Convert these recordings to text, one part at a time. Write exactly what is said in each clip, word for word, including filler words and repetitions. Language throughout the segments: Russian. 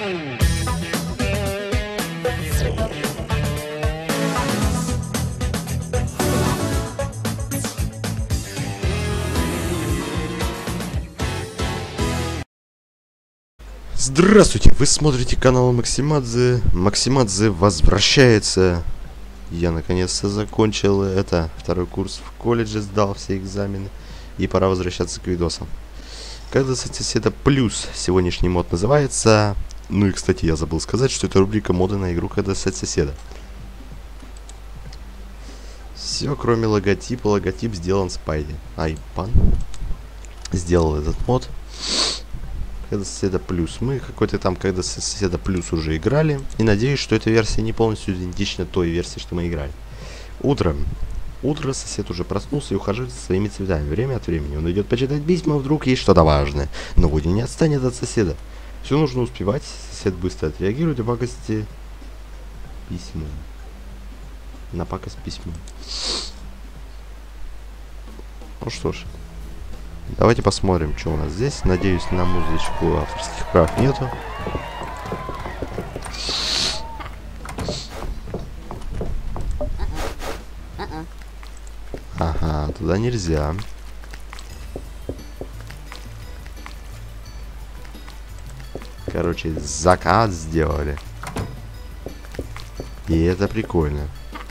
Здравствуйте, вы смотрите канал Максимадзе. Максимадзе возвращается. Я наконец-то закончил это, второй курс в колледже, сдал все экзамены. И пора возвращаться к видосам. Когда соседа плюс сегодняшний мод называется. Ну и кстати, я забыл сказать, что это рубрика моды на игру Когда соседа. Все, кроме логотипа. Логотип сделан Спайди. Айпан сделал этот мод. Когда соседа плюс. Мы какой-то там когда соседа плюс уже играли. И надеюсь, что эта версия не полностью идентична той версии, что мы играли. Утром. Утро сосед уже проснулся и ухаживает за своими цветами. Время от времени он идет почитать письма, вдруг есть что-то важное. Но Вуди не отстанет от соседа. Все нужно успевать. Сосед быстро отреагирует и пакости письмом. На пакость письмом. Ну что ж. Давайте посмотрим, что у нас здесь. Надеюсь, на музычку авторских прав нету. Ага, туда нельзя. Короче, закат сделали. И это прикольно.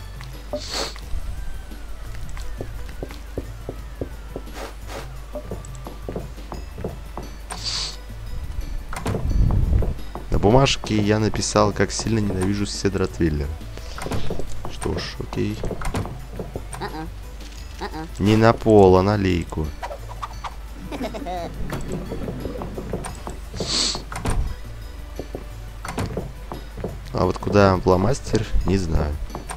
На бумажке я написал, как сильно ненавижу соседа Ротвейлера. Что ж, окей. Не на пол, а на лейку. А вот куда фломастер, не знаю.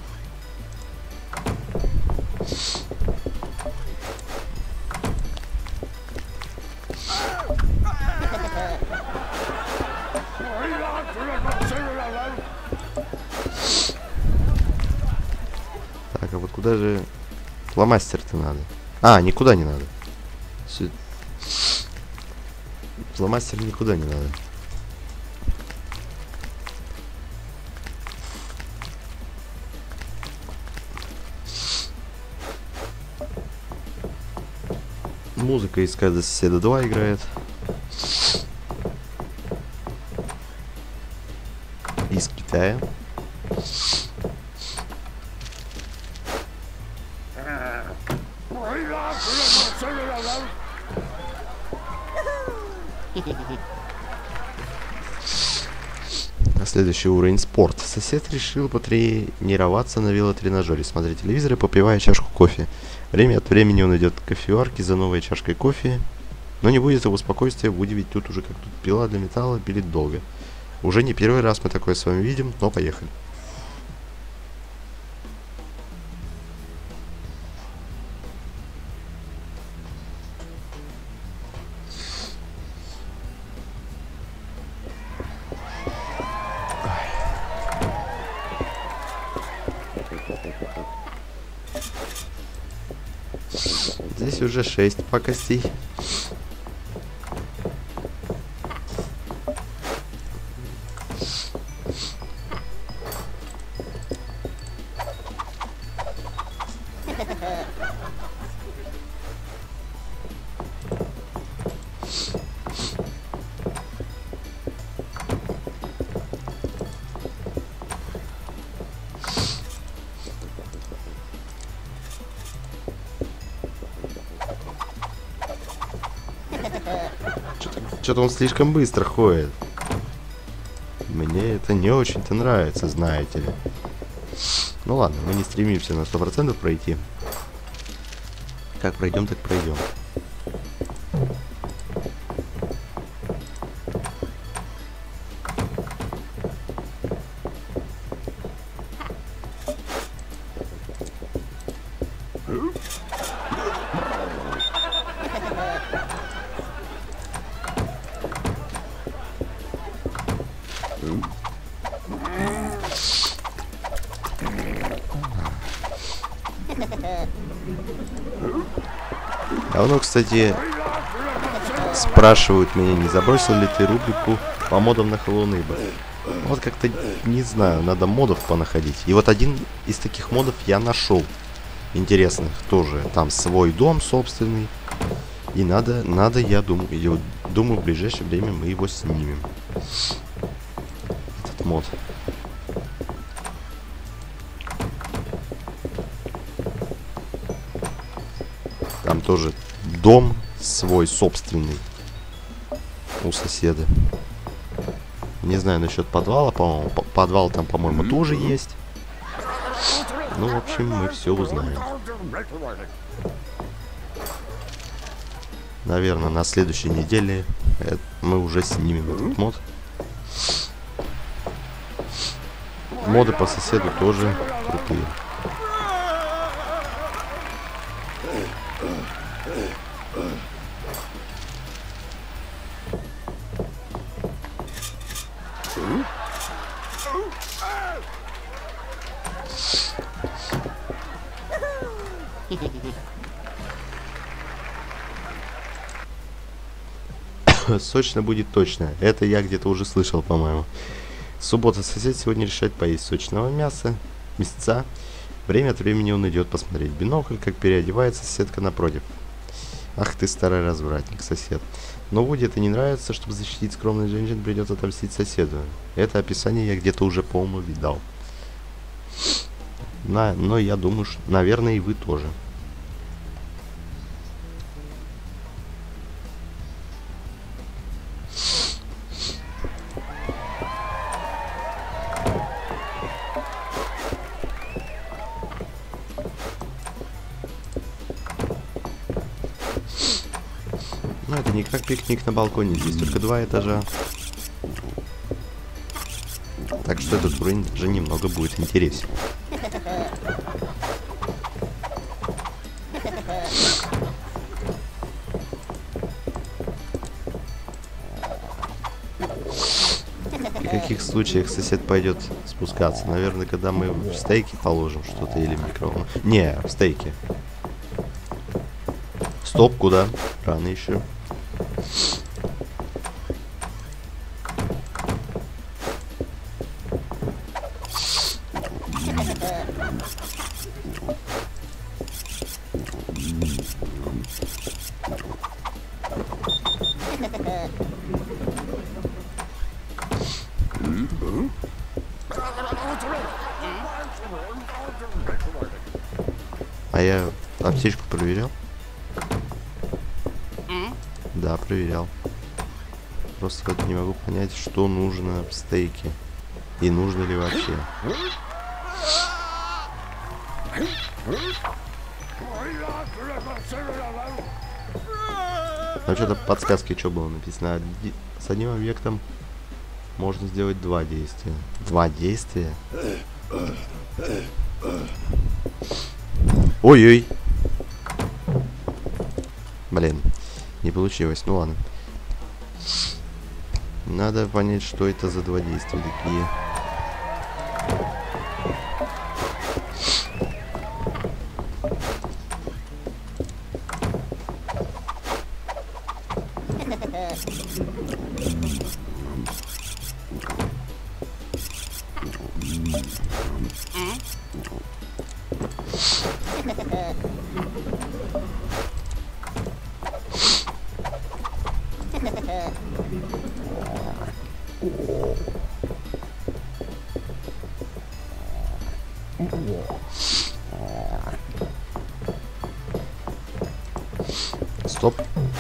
Так, а вот куда же фломастер-то надо? А, никуда не надо. Сю... Фломастер никуда не надо. Музыка из Когда соседа два играет. Из Китая. На следующий уровень спорт. Сосед решил потренироваться на велотренажере, смотреть телевизор и попивая чашку кофе. Время от времени он идет к кофеварке за новой чашкой кофе. Но не будет его спокойствия, Вуди ведь тут уже как тут пила для металла пилит долго. Уже не первый раз мы такое с вами видим, но поехали. Здесь уже шесть пакостей. Что-то он слишком быстро ходит. Мне это не очень-то нравится, знаете ли. Ну ладно, мы не стремимся на сто процентов пройти. Как пройдем, так пройдем. Давно, кстати, спрашивают меня, не забросил ли ты рубрику По модам на Hello Neighbor. Вот как-то, не знаю, надо модов понаходить. И вот один из таких модов я нашел. Интересных тоже. Там свой дом собственный. И надо, надо, я думаю, я думаю, в ближайшее время мы его снимем. Этот мод. Там тоже дом свой собственный у соседа. Не знаю насчет подвала, по-моему. Подвал там, по-моему, тоже есть. Ну, в общем, мы все узнаем. Наверное, на следующей неделе мы уже снимем этот мод. Моды по соседу тоже крутые. Сочно будет точно. Это я где-то уже слышал, по-моему. Суббота, сосед сегодня решает поесть сочного мяса, мясца. Время от времени он идет посмотреть в бинокль, как переодевается соседка напротив. Ах ты, старый развратник, сосед. Но Вуди это не нравится, чтобы защитить скромных женщин, придется отомстить соседу. Это описание я где-то уже, по-моему, видал. На, но я думаю, что, наверное, и вы тоже. Ну, это не как пикник на балконе, здесь только два этажа. Так что этот уровень даже немного будет интересен. В каких случаях сосед пойдет спускаться? Наверное, когда мы в стейки положим что-то или в микроволновку. Не, в стейки. Стоп, куда? Рано еще. А я аптечку проверял? Да, проверял. Просто вот не могу понять, что нужно в стейке. И нужно ли вообще. Ну что-то подсказки, что было написано. С одним объектом можно сделать два действия. Два действия? Ой-ой. Блин, не получилось. Ну ладно. Надо понять, что это за два действия такие. Стоп.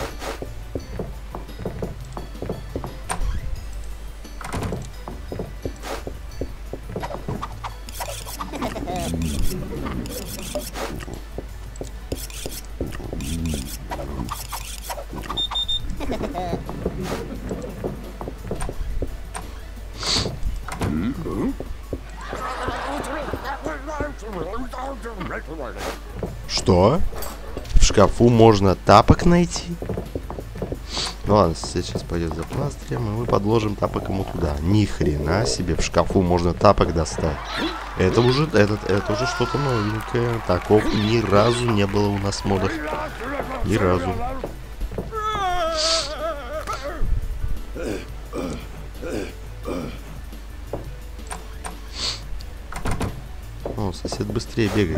Что? В шкафу можно тапок найти? Ну ладно, сейчас пойдет за пластырем, и мы подложим тапок ему туда. Ни хрена себе, в шкафу можно тапок достать. Это уже, это, это уже что-то новенькое. Такого ни разу не было у нас в модах. Ни разу. сосед быстрее бегает.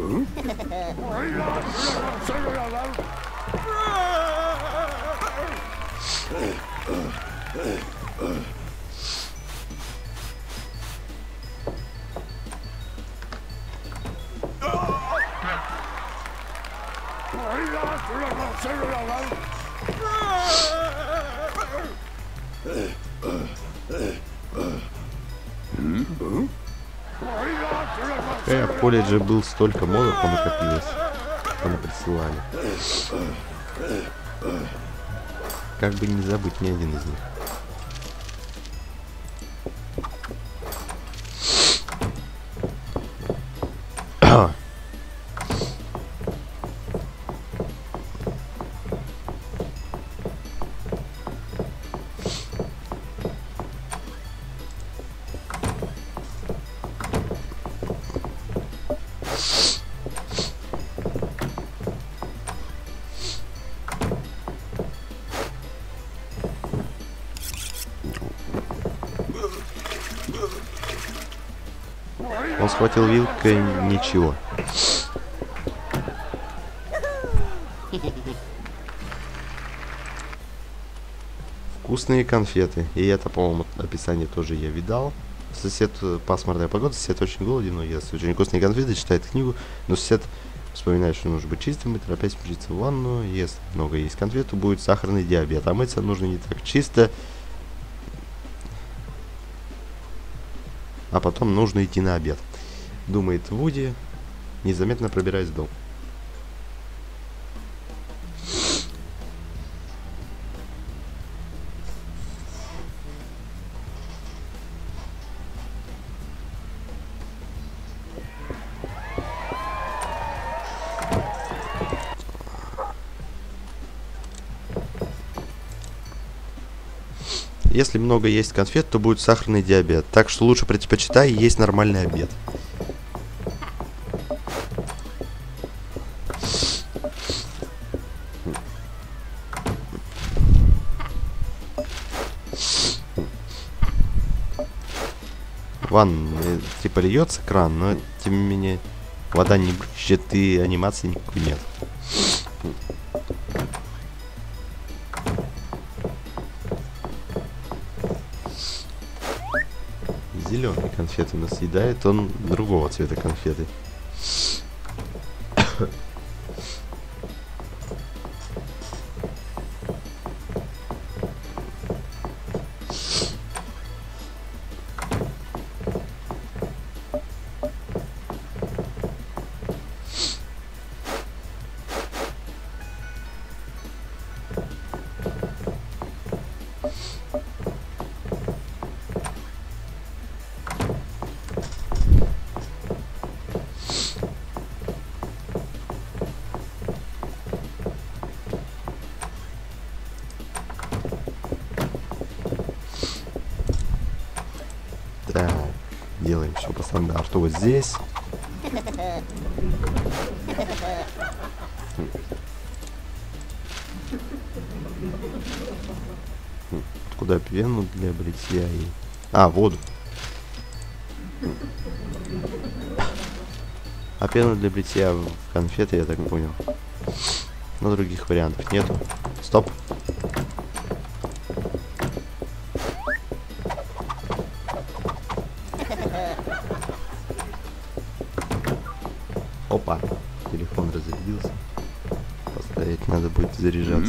Я в колледже был, столько модов понакопилось, понаприсылали. Как бы не забыть ни один из них. Он схватил вилкой ничего. Вкусные конфеты. И это, по-моему, описание тоже я видал. Сосед, пасмурная погода, сосед очень голоден, но ест очень вкусные конфеты, читает книгу, но сосед вспоминает, что нужно быть чистым и торопясь мчится в ванну. Если много есть конфет, то будет сахарный диабет, а мыться нужно не так чисто. А потом нужно идти на обед. Думает Вуди, незаметно пробираясь в дом. Если много есть конфет, то будет сахарный диабет. Так что лучше предпочитай есть нормальный обед. Ван, типа льется кран, но тем не менее вода не брызжет и анимации никакой нет. Зеленые конфеты у нас съедает, он другого цвета конфеты. Так, делаем все по стандарту вот здесь. Куда пену для бритья и... А, воду. А пену для бритья в конфеты, я так понял. Но других вариантов нету. Стоп. Опа, телефон разрядился. Поставить надо будет заряжаться.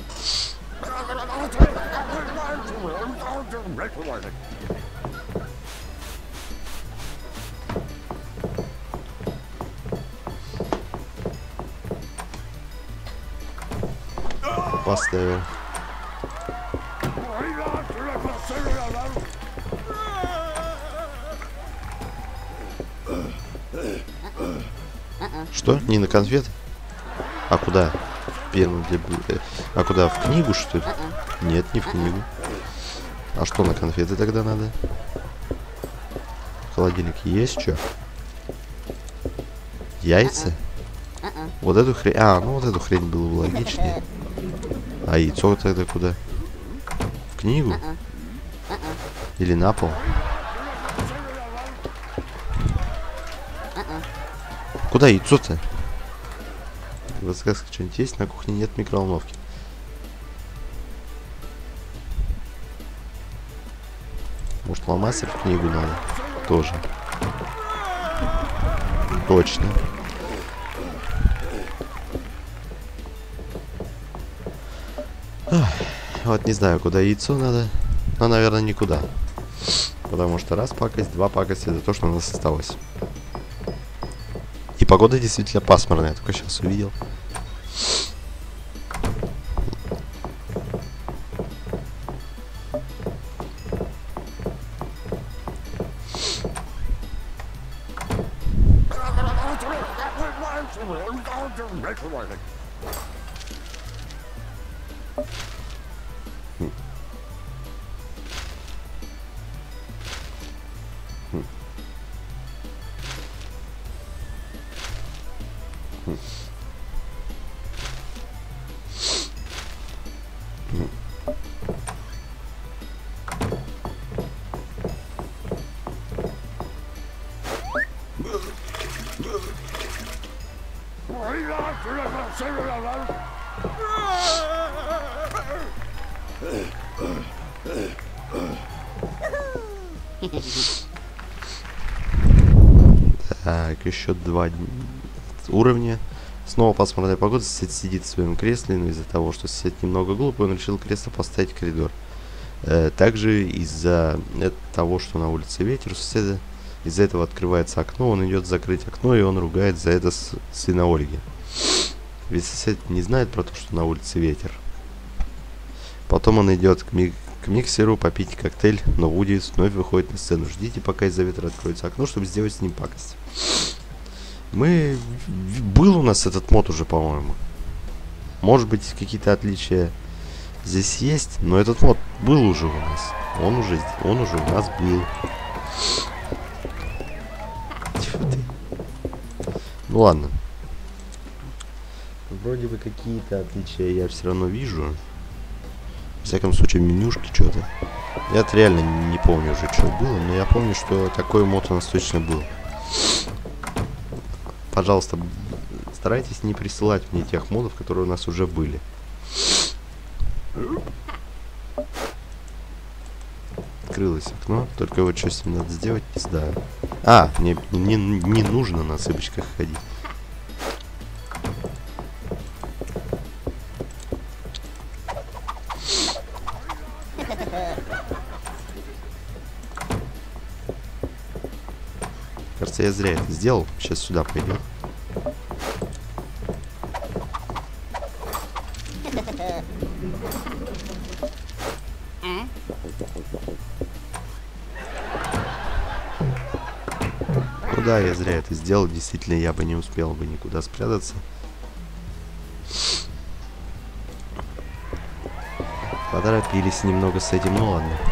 Поставил. Что? Не на конфет? А куда? В пену для... А куда? В книгу, что ли? Нет, не в книгу. А что на конфеты тогда надо? В холодильнике есть что? Яйца? Вот эту хрень... А, ну вот эту хрень было бы логичнее. А яйцо тогда куда? В книгу? Или на пол? Куда яйцо-то? В СС что-нибудь есть? На кухне нет микроволновки. Может, фломастер в книгу надо? Тоже. Точно. Ах, вот не знаю, куда яйцо надо. Но, наверное, никуда. Потому что раз пакость, два пакость — это то, что у нас осталось. И погода действительно пасмурная, я только сейчас увидел. Так, еще два уровня. Снова пасмурная погода. Сосед сидит в своем кресле, но из-за того, что сосед немного глупый, он решил кресло поставить в коридор. Э, также из-за того, что на улице ветер, у соседа из-за этого открывается окно, он идет закрыть окно, и он ругает за это с сына Ольги. Ведь сосед не знает про то, что на улице ветер. Потом он идет к, ми к миксеру попить коктейль, но Вуди вновь выходит на сцену. Ждите, пока из-за ветра откроется окно, чтобы сделать с ним пакость. Мы... Был у нас этот мод уже, по-моему. Может быть, какие-то отличия здесь есть, но этот мод был уже у нас. Он уже, он уже у нас был. Тьфу ты. Ну ладно. Вроде бы какие-то отличия я все равно вижу. В всяком случае, менюшки что-то. Я реально не помню уже, что было, но я помню, что такой мод у нас точно был. Пожалуйста, старайтесь не присылать мне тех модов, которые у нас уже были. Открылось окно, только вот что с ним надо сделать, не знаю. А, мне не, не нужно на цыпочках ходить. Кажется, я зря это сделал. Сейчас сюда пойдем. Ну да, я зря это сделал. Действительно, я бы не успел бы никуда спрятаться. Поторопились немного с этим, ну ладно.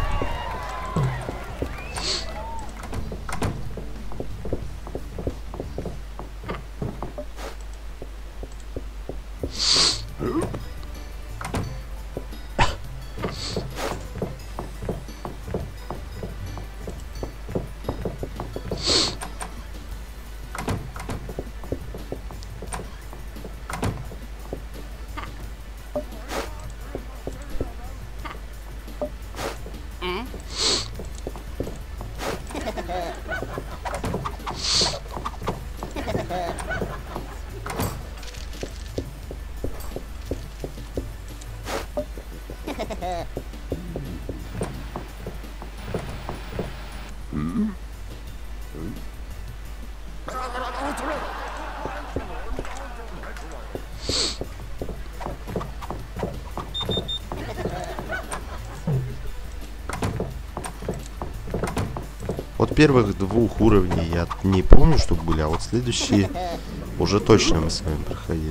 Вот первых двух уровней я не помню, что были, а вот следующие уже точно мы с вами проходили.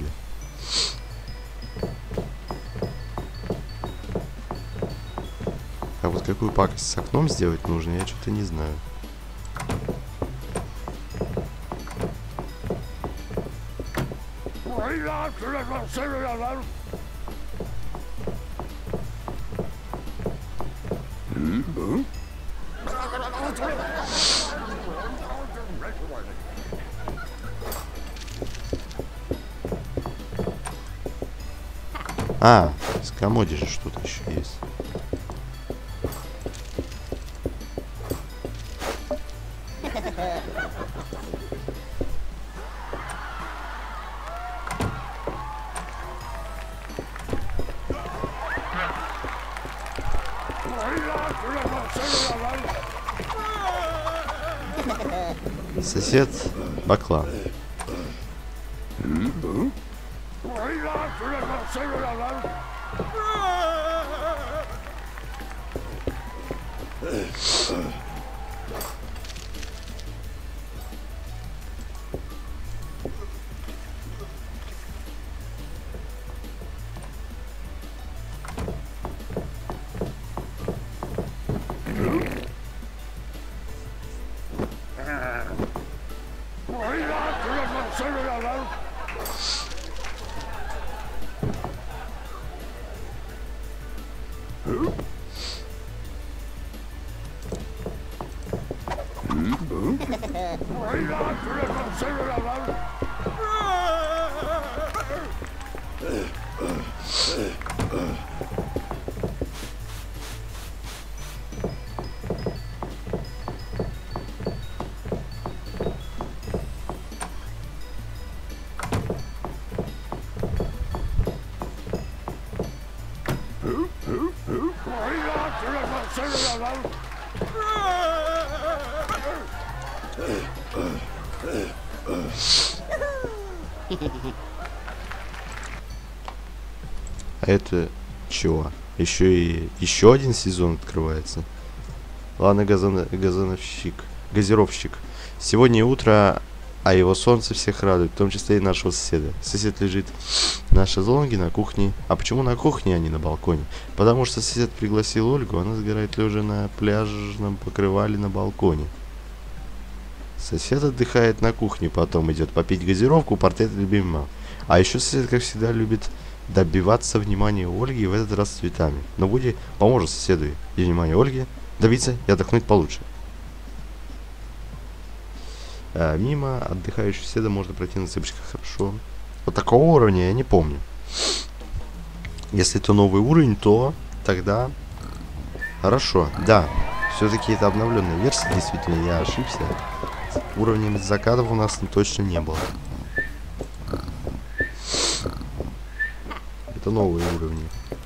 А вот какую пакость с окном сделать нужно, я что-то не знаю. А, в комоде же что-то еще есть. Сосед Баклан. А это чего? Еще и еще один сезон открывается. Ладно, газон, газоновщик, газировщик. Сегодня утро, а его солнце всех радует, в том числе и нашего соседа. Сосед лежит на шезлонге на кухне. А почему на кухне, а не на балконе? Потому что сосед пригласил Ольгу, она сгорает лежа на пляжном покрывале на балконе. Сосед отдыхает на кухне, потом идет попить газировку, портрет любимого. А еще сосед, как всегда, любит добиваться внимания Ольги, в этот раз цветами. Но Вуди поможет соседу и внимание Ольги добиться и отдохнуть получше. А, мимо отдыхающего соседа можно пройти на цыпочках. Хорошо. Вот такого уровня я не помню. Если это новый уровень, то тогда хорошо. Да, все-таки это обновленная версия. Действительно, я ошибся. Уровнем закатов у нас точно не было. Это новые уровни.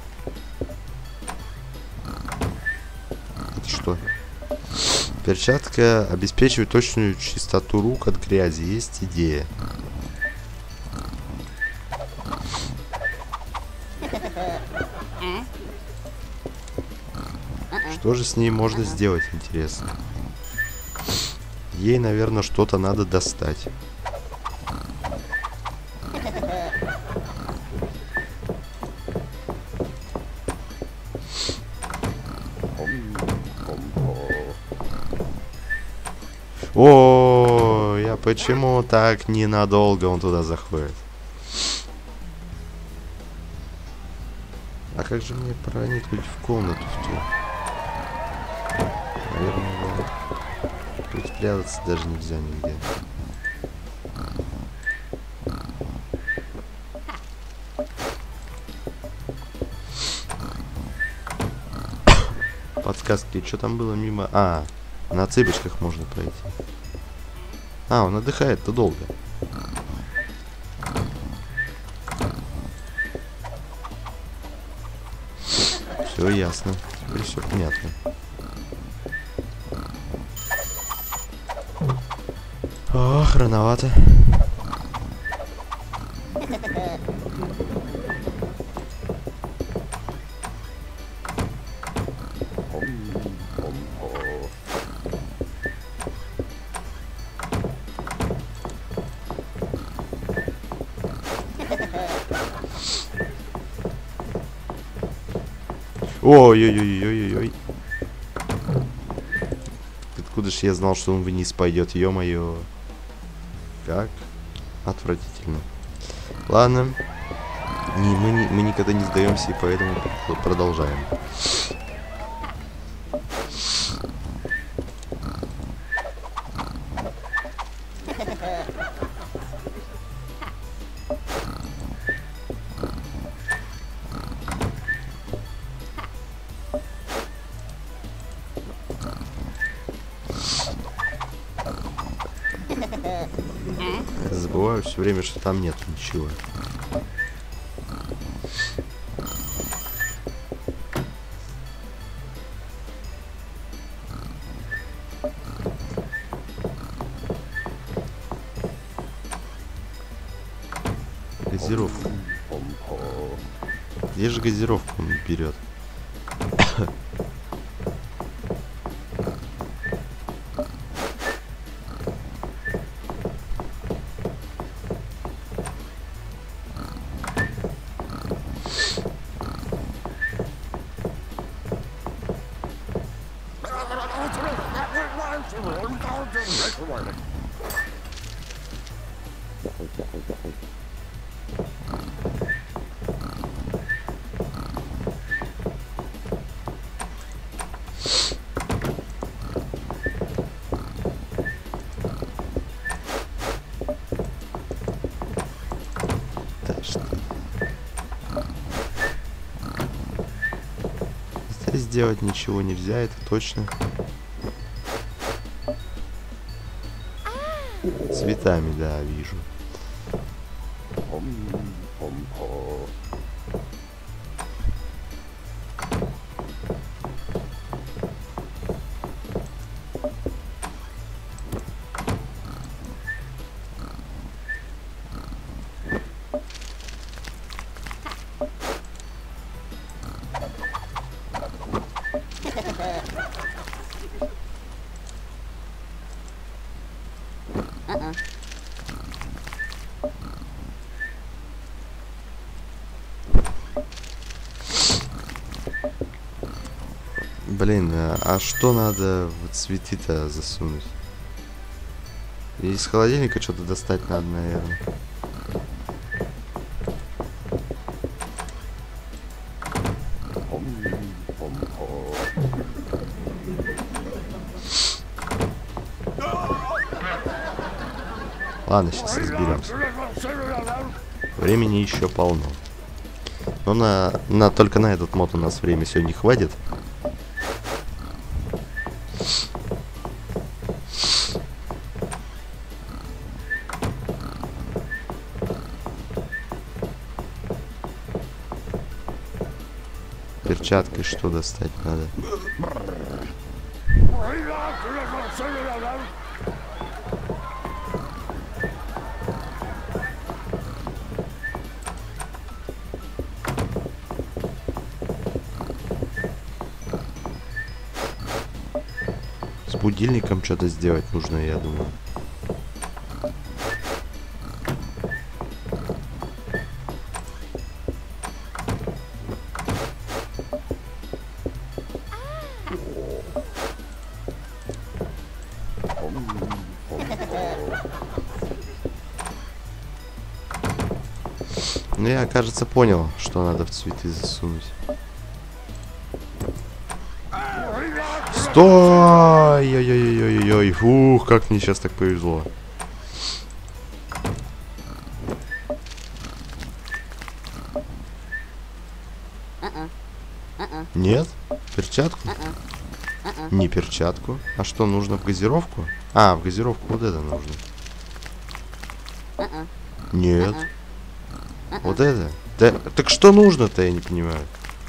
Это что? Перчатка обеспечивает точную чистоту рук от грязи. Есть идея. Что же с ней можно сделать, интересно? Ей, наверное, что-то надо достать. О, я почему так ненадолго он туда заходит? А как же мне проникнуть в комнату в ту? Наверное, да. Тут спрятаться даже нельзя нигде. Подсказки, что там было мимо? А, на цыпочках можно пройти. А, он отдыхает-то долго. Все ясно. Теперь все понятно. Ох, рановато. Ой-ой-ой-ой-ой-ой. Откуда ж я знал, что он вниз пойдет, ё-моё. Как? Отвратительно. Ладно. Не, мы, не, мы никогда не сдаемся, и поэтому продолжаем. Я забываю все время, что там нету ничего. Газировку. Где же газировку он берет? Здесь сделать ничего нельзя, это точно. Цветами, да, вижу. Блин, а, а что надо в цветы-то засунуть? Из холодильника что-то достать надо, наверное. Ладно, сейчас разберемся. Времени еще полно. Но на, на только на этот мод у нас время сегодня хватит. Перчаткой что достать надо? С будильником что-то сделать нужно, я думаю. Ну, я, кажется, понял, что надо в цветы засунуть. Стой! Ой-ой-ой-ой-ой. Фух, как мне сейчас так повезло. Нет? Перчатку? Не перчатку. А что, нужно в газировку? А, в газировку вот это нужно. Нет. Вот это? Да, так что нужно-то, я не понимаю.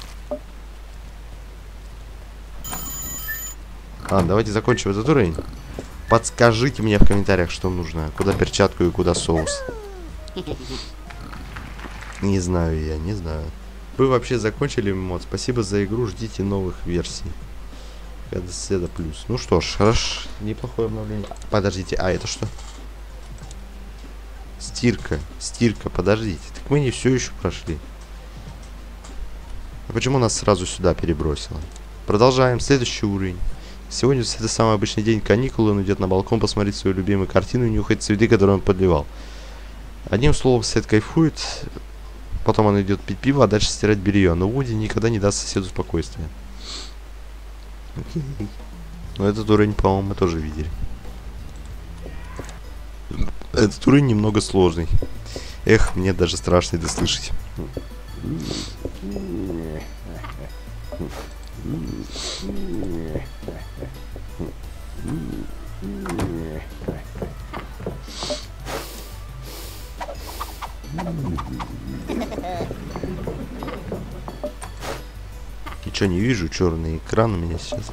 Ладно, давайте закончим этот уровень. Подскажите мне в комментариях, что нужно. Куда перчатку и куда соус. Не знаю я, не знаю. Вы вообще закончили мод. Спасибо за игру, ждите новых версий. Седа плюс. Ну что ж, хорошо. Неплохое обновление. Подождите, а это что? Стирка, стирка, подождите. Так мы не все еще прошли. А почему нас сразу сюда перебросило? Продолжаем. Следующий уровень. Сегодня это самый обычный день каникулы. Он идет на балкон посмотреть свою любимую картину и нюхать цветы, которые он подливал. Одним словом, Сет кайфует. Потом он идет пить пиво, а дальше стирать белье. Но Вуди никогда не даст соседу спокойствия. Окей. Но этот уровень, по-моему, мы тоже видели. Этот уровень немного сложный. Эх, мне даже страшно это слышать. ничего не вижу, черный экран у меня сейчас.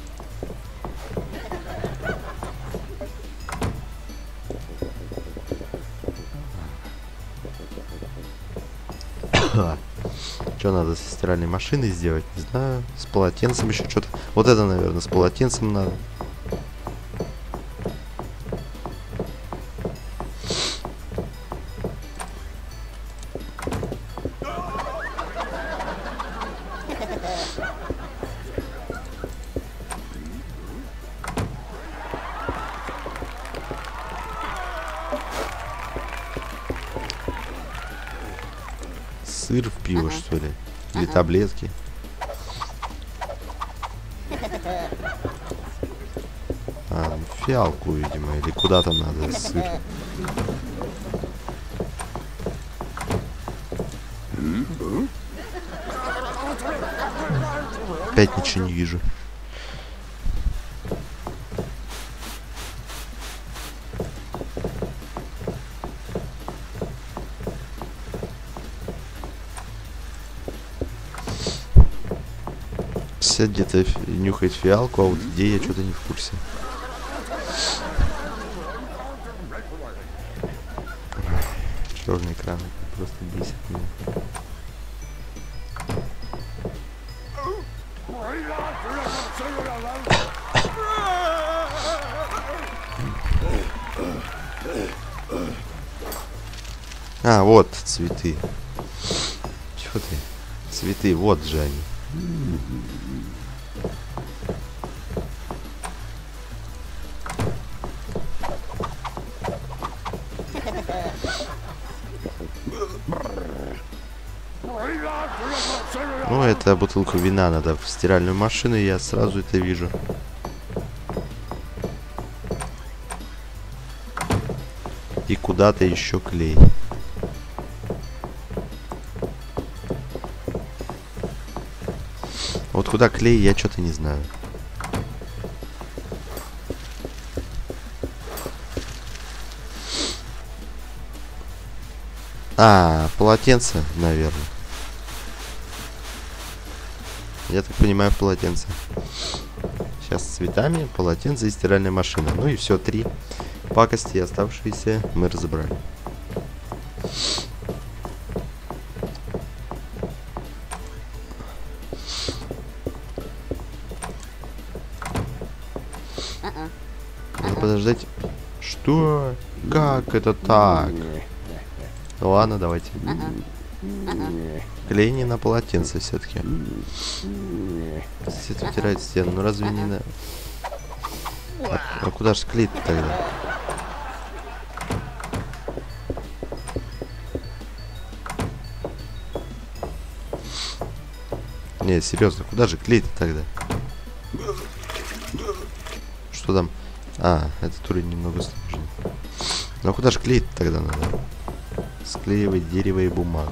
Что надо со стиральной машиной сделать? Не знаю. С полотенцем еще что-то. Вот это, наверное, с полотенцем надо. Сыр в пиво, что ли? Или таблетки? А, фиалку, видимо, или куда там надо сыр. Опять ничего не вижу. Где-то нюхает фиалку, а вот где я что-то не в курсе. Черный экран просто бесит меня. А, вот цветы. Чего ты? Цветы, вот же они. Ну, это бутылку вина надо в стиральную машину, я сразу это вижу. И куда-то еще клей. Вот куда клей, я что-то не знаю. А, полотенце, наверное. Я так понимаю, полотенце. Сейчас с цветами, полотенце и стиральная машина. Ну и все, три пакости оставшиеся мы разобрали. Надо подождать. Что? Как это так? Ну ладно, давайте. Клей не на полотенце все-таки. Свет утирает стену. Ну разве не на... А, а куда же клей тогда? Не, серьезно, куда же клей-то тогда? Что там? А, этот уровень немного сложный. Ну а куда же клей-то тогда надо? Склеивать дерево и бумагу.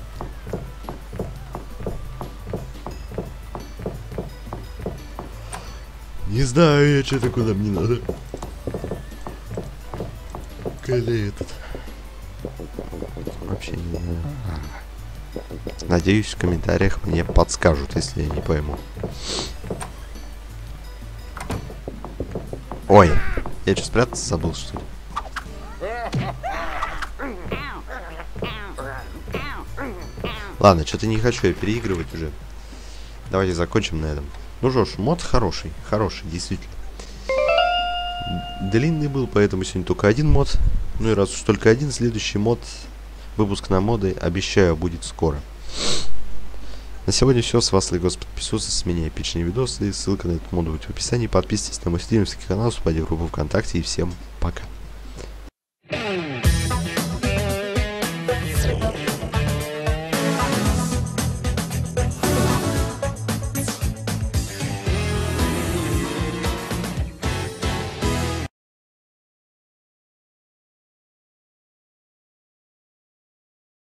Не знаю я, что-то куда мне надо. Клей этот. Вообще не знаю. Надеюсь, в комментариях мне подскажут, если я не пойму. Ой, я что, спрятаться забыл, что ли? Ладно, что-то не хочу я переигрывать уже. Давайте закончим на этом. Ну что ж, мод хороший, хороший, действительно. Длинный был, поэтому сегодня только один мод. Ну и раз уж только один, следующий мод, выпуск на моды, обещаю, будет скоро. На сегодня все. С вас Лейгос. Подписывайтесь, с меня эпичные видосы. Ссылка на этот мод будет в описании. Подписывайтесь на мой стримерский канал, вступайте в группу ВКонтакте. И всем пока.